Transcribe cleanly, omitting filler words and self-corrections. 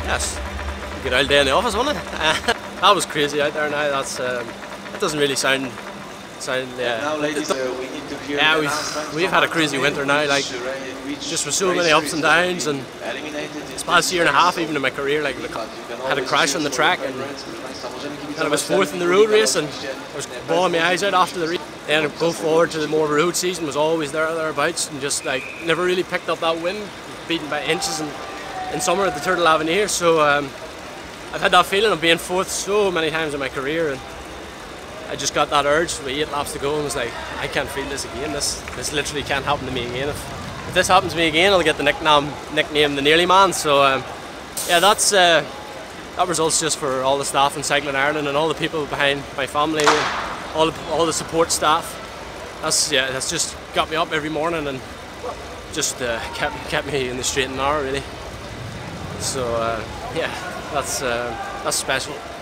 Yes, a good old day in the office, wasn't it? That was crazy out there now. That's it doesn't really sound. Now, ladies, we need to hear yeah, we've had a crazy winter now. Like just with so many ups and downs, and this past year and a half, even in my career, like I had a crash on the track, and I was fourth in the road race, and I was bawling my eyes out after the race. Then go forward to the more of a road season, was always thereabouts, and just like never really picked up that win, beaten by inches in summer at the Turtle Avenir. So I've had that feeling of being fourth so many times in my career, and I just got that urge with 8 laps to go and was like, I can't feel this again. This literally can't happen to me again. If this happens to me again, I'll get the nickname the Nearly Man. So yeah, that results just for all the staff in Cycling Ireland and all the people behind my family, and all the support staff. That's just got me up every morning and just kept me in the straight and narrow, really. So yeah, that's special.